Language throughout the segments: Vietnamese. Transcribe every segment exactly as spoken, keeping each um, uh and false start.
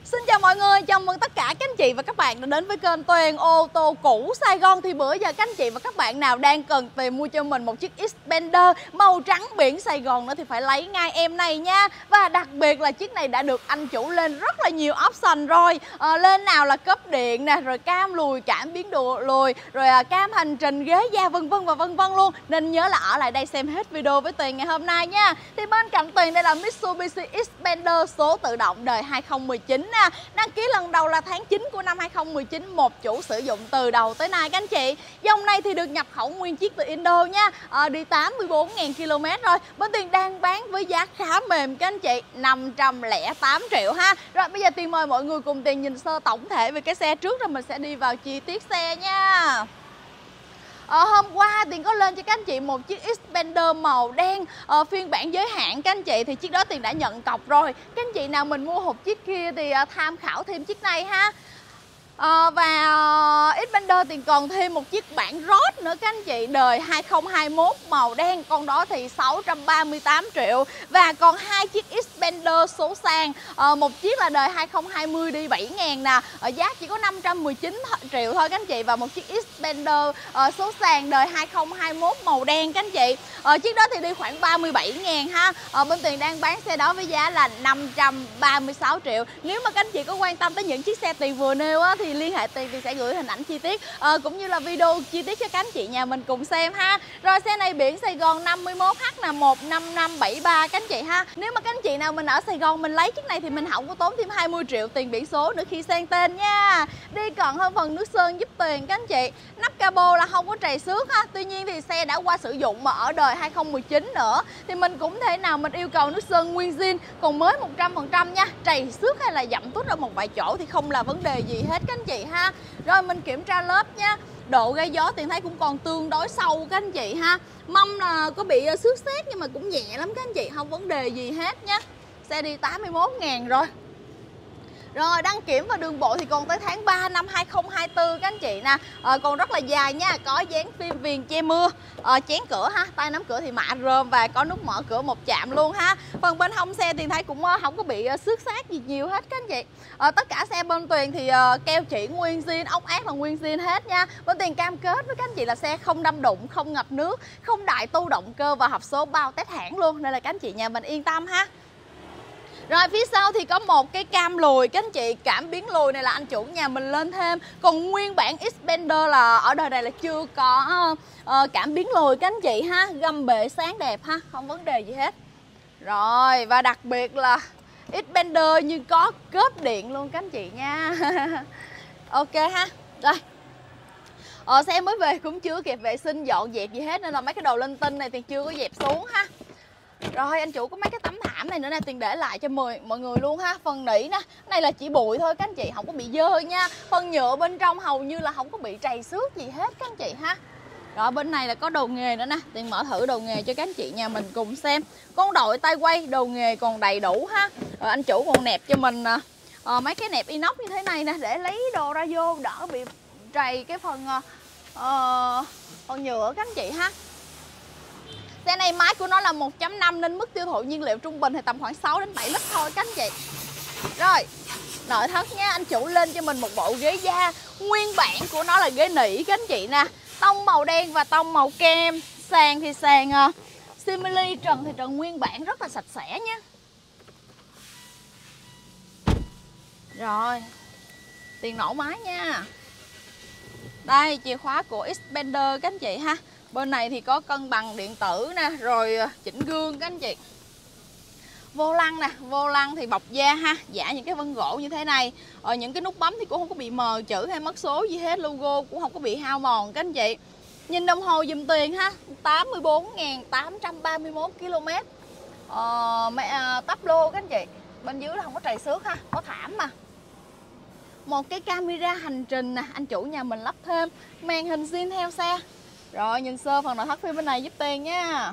Xin chào mọi người, chào mừng tất cả các anh chị và các bạn đã đến với kênh Tuyền ô tô cũ Sài Gòn. Thì bữa giờ các anh chị và các bạn nào đang cần tìm mua cho mình một chiếc Xpander màu trắng biển Sài Gòn nữa thì phải lấy ngay em này nha. Và đặc biệt là chiếc này đã được anh chủ lên rất là nhiều option rồi. à, Lên nào là cấp điện nè, rồi cam lùi, cảm biến độ lùi, rồi à, cam hành trình, ghế da vân vân và vân vân luôn. Nên nhớ là ở lại đây xem hết video với Tuyền ngày hôm nay nha. Thì bên cạnh Tuyền đây là Mitsubishi Xpander số tự động đời hai không một chín nè. Đăng ký lần đầu là tháng chín của năm hai không một chín, một chủ sử dụng từ đầu tới nay các anh chị. Dòng này thì được nhập khẩu nguyên chiếc từ Indo nha. à, Đi tám mươi bốn nghìn ki lô mét rồi. Bên Tuyền đang bán với giá khá mềm các anh chị, năm trăm lẻ tám triệu ha. Rồi bây giờ Tuyền mời mọi người cùng Tuyền nhìn sơ tổng thể về cái xe trước, rồi mình sẽ đi vào chi tiết xe nha. Ờ, hôm qua Tuyền có lên cho các anh chị một chiếc Xpander màu đen ờ, phiên bản giới hạn các anh chị. Thì chiếc đó Tuyền đã nhận cọc rồi. Các anh chị nào mình mua hộp chiếc kia thì uh, tham khảo thêm chiếc này ha. À, và uh, Xpander thì còn thêm một chiếc bản Road nữa các anh chị, đời hai không hai mốt màu đen, con đó thì sáu trăm ba mươi tám triệu. Và còn hai chiếc Xpander số sang, à, một chiếc là đời hai không hai không đi bảy ngàn nè, ở giá chỉ có năm trăm mười chín triệu thôi các anh chị. Và một chiếc Xpander uh, số sàn đời hai không hai mốt màu đen các anh chị, à, chiếc đó thì đi khoảng ba mươi bảy ngàn ha. à, Bên Tuyền đang bán xe đó với giá là năm trăm ba mươi sáu triệu. Nếu mà các anh chị có quan tâm tới những chiếc xe Tuyền vừa nêu á, thì liên hệ Tuyền, thì sẽ gửi hình ảnh chi tiết à, cũng như là video chi tiết cho các anh chị nhà mình cùng xem ha. Rồi xe này biển Sài Gòn năm mươi mốt H là một năm năm bảy ba các anh chị ha. Nếu mà các anh chị nào mình ở Sài Gòn mình lấy chiếc này thì mình không có tốn thêm hai mươi triệu tiền biển số nữa khi sang tên nha. Đi cận hơn phần nước sơn giúp Tuyền các anh chị. Nắp capo là không có trầy xước ha. Tuy nhiên thì xe đã qua sử dụng mà ở đời hai không một chín nữa thì mình cũng thể nào mình yêu cầu nước sơn nguyên zin còn mới một trăm phần trăm nha. Trầy xước hay là dặm tút ở một vài chỗ thì không là vấn đề gì hết các anh chị ha. Rồi mình kiểm tra lớp nha. Độ gây gió Tuyền thấy cũng còn tương đối sâu các anh chị ha. Mâm là có bị xước xát nhưng mà cũng nhẹ lắm các anh chị, không vấn đề gì hết nha. Xe đi tám mươi mốt ngàn rồi. Rồi đăng kiểm và đường bộ thì còn tới tháng ba năm hai không hai tư các anh chị nè. à, Còn rất là dài nha. Có dán phim viền che mưa, à, chén cửa ha, tay nắm cửa thì mạ rơm và có nút mở cửa một chạm luôn ha. Phần bên hông xe thì thấy cũng không có bị xước xát gì nhiều hết các anh chị. à, Tất cả xe bên Tuyền thì uh, keo chỉ nguyên zin, ốc át là nguyên zin hết nha. Bên Tuyền cam kết với các anh chị là xe không đâm đụng, không ngập nước, không đại tu động cơ và hộp số bao test hãng luôn, nên là các anh chị nhà mình yên tâm ha. Rồi phía sau thì có một cái cam lùi các anh chị, cảm biến lùi này là anh chủ nhà mình lên thêm. Còn nguyên bản Xpander là ở đời này là chưa có uh, cảm biến lùi các anh chị ha. Gầm bệ sáng đẹp ha, không vấn đề gì hết. Rồi và đặc biệt là Xpander như có cớp điện luôn các anh chị nha. Ok ha. Rồi Ờ, xe mới về cũng chưa kịp vệ sinh dọn dẹp gì hết nên là mấy cái đồ linh tinh này thì chưa có dẹp xuống ha. Rồi anh chủ có mấy cái tấm thảm này nữa nè, Tuyền để lại cho mọi, mọi người luôn ha. Phần nỉ nè, này là chỉ bụi thôi các anh chị, không có bị dơ nha. Phần nhựa bên trong hầu như là không có bị trầy xước gì hết các anh chị ha. Rồi bên này là có đầu nghề nữa nè, Tuyền mở thử đầu nghề cho các anh chị nhà mình cùng xem. Con đội tay quay, đầu nghề còn đầy đủ ha. Rồi anh chủ còn nẹp cho mình uh, mấy cái nẹp inox như thế này nè, để lấy đồ ra vô đỡ bị trầy cái phần uh, phần nhựa các anh chị ha. Xe này máy của nó là một chấm năm nên mức tiêu thụ nhiên liệu trung bình thì tầm khoảng sáu đến bảy lít thôi các anh chị. Rồi, nội thất nha, anh chủ lên cho mình một bộ ghế da. Nguyên bản của nó là ghế nỉ các anh chị nè. Tông màu đen và tông màu kem. Sàn thì sàn uh, simili, trần thì trần nguyên bản rất là sạch sẽ nha. Rồi, tiền nổ máy nha. Đây, chìa khóa của Xpander các anh chị ha. Bên này thì có cân bằng điện tử nè, rồi chỉnh gương các anh chị. Vô lăng nè, vô lăng thì bọc da ha, giả những cái vân gỗ như thế này. Ở những cái nút bấm thì cũng không có bị mờ chữ hay mất số gì hết, logo cũng không có bị hao mòn các anh chị. Nhìn đồng hồ giùm Tuyền ha, tám mươi bốn nghìn tám trăm ba mươi mốt ki lô mét. Ờ, à, tắp lô các anh chị. Bên dưới là không có trầy xước ha, có thảm mà. Một cái camera hành trình nè, anh chủ nhà mình lắp thêm. Màn hình zin theo xe. Rồi nhìn sơ phần nội thất phía bên này giúp Tuyền nha.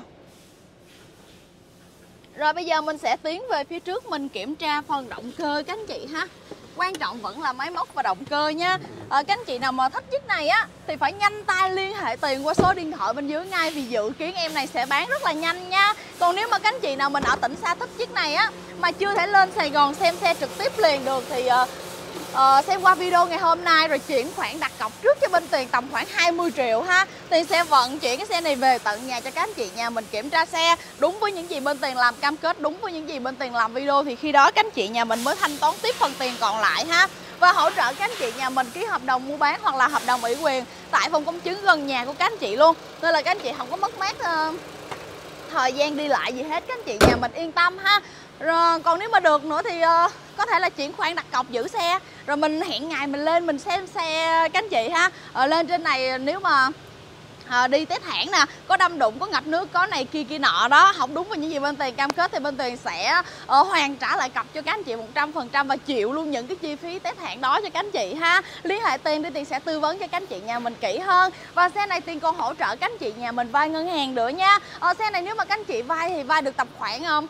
Rồi bây giờ mình sẽ tiến về phía trước mình kiểm tra phần động cơ các anh chị ha. Quan trọng vẫn là máy móc và động cơ nha. à, Các anh chị nào mà thích chiếc này á thì phải nhanh tay liên hệ tiền qua số điện thoại bên dưới ngay, vì dự kiến em này sẽ bán rất là nhanh nha. Còn nếu mà các anh chị nào mình ở tỉnh xa thích chiếc này á mà chưa thể lên Sài Gòn xem xe trực tiếp liền được thì uh, uh, xem qua video ngày hôm nay rồi chuyển khoản đặt cọc trước cho bên Tiền tầm khoảng hai mươi triệu ha. Tiền sẽ vận chuyển cái xe này về tận nhà cho các anh chị nhà mình kiểm tra xe đúng với những gì bên Tiền làm cam kết, đúng với những gì bên Tiền làm video, thì khi đó các anh chị nhà mình mới thanh toán tiếp phần tiền còn lại ha. Và hỗ trợ các anh chị nhà mình ký hợp đồng mua bán hoặc là hợp đồng ủy quyền tại phòng công chứng gần nhà của các anh chị luôn, nên là các anh chị không có mất mát uh, thời gian đi lại gì hết, các anh chị nhà mình yên tâm ha. Rồi còn nếu mà được nữa thì uh, có thể là chuyển khoản đặt cọc giữ xe rồi mình hẹn ngày mình lên mình xem xe các anh chị ha. Ờ, lên trên này nếu mà À, đi test hãng nè, có đâm đụng, có ngập nước, có này kia kia nọ đó, không đúng với những gì bên Tiền cam kết thì bên Tiền sẽ uh, hoàn trả lại cọc cho các anh chị một trăm phần trăm và chịu luôn những cái chi phí test hãng đó cho các anh chị ha. Liên hệ Tiền thì Tiền sẽ tư vấn cho các anh chị nhà mình kỹ hơn. Và xe này Tiền còn hỗ trợ các anh chị nhà mình vay ngân hàng nữa nha. uh, Xe này nếu mà các anh chị vay thì vay được tầm khoảng um,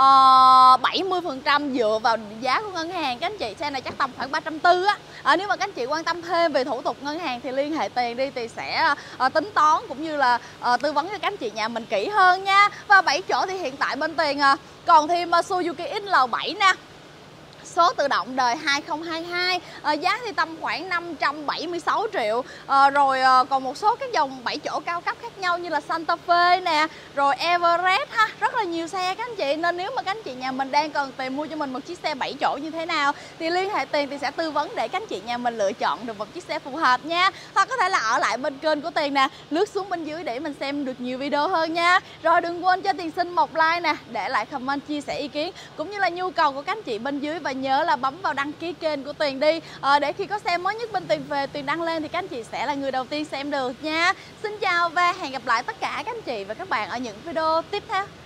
uh, bảy mươi phần trăm dựa vào giá của ngân hàng các anh chị. Xe này chắc tầm khoảng ba trăm tư mươi á. À, nếu mà các anh chị quan tâm thêm về thủ tục ngân hàng thì liên hệ Tiền đi, Tiền sẽ uh, tính toán cũng như là uh, tư vấn cho các anh chị nhà mình kỹ hơn nha. Và bảy chỗ thì hiện tại bên Tiền uh, còn thêm uh, Suzuki ích lờ bảy nè, số tự động đời hai không hai hai, à, giá thì tầm khoảng năm trăm bảy mươi sáu triệu. à, Rồi à, còn một số cái dòng bảy chỗ cao cấp khác nhau như là Santa Fe nè, rồi Everest ha, rất là nhiều xe các anh chị. Nên nếu mà các anh chị nhà mình đang cần tìm mua cho mình một chiếc xe bảy chỗ như thế nào thì liên hệ Tiền thì sẽ tư vấn để các anh chị nhà mình lựa chọn được một chiếc xe phù hợp nha. Hoặc có thể là ở lại bên kênh của Tiền nè, lướt xuống bên dưới để mình xem được nhiều video hơn nha. Rồi đừng quên cho Tiền xin một like nè, để lại comment chia sẻ ý kiến cũng như là nhu cầu của các anh chị bên dưới, và nhớ là bấm vào đăng ký kênh của Tiền đi, à, để khi có xe mới nhất bên Tiền về Tiền đăng lên thì các anh chị sẽ là người đầu tiên xem được nha. Xin chào và hẹn gặp lại tất cả các anh chị và các bạn ở những video tiếp theo.